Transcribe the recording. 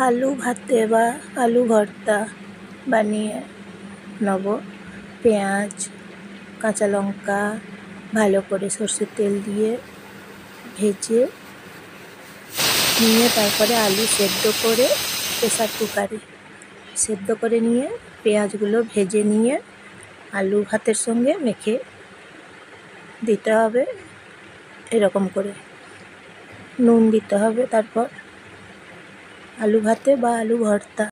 আলু ভাতে বা আলু ভর্তা বানিয়ে নেব। পেঁয়াজ, কাঁচা লঙ্কা ভালো করে সরষের তেল দিয়ে ভেজে নিয়ে তারপরে আলু সেদ্ধ করে প্রেসার কুকারে সেদ্ধ করে নিয়ে পেঁয়াজগুলো ভেজে নিয়ে আলু ভাতের সঙ্গে মেখে দিতে হবে। এরকম করে নুন দিতে হবে। তারপর আলু ভাতে বা আলু ভর্তা।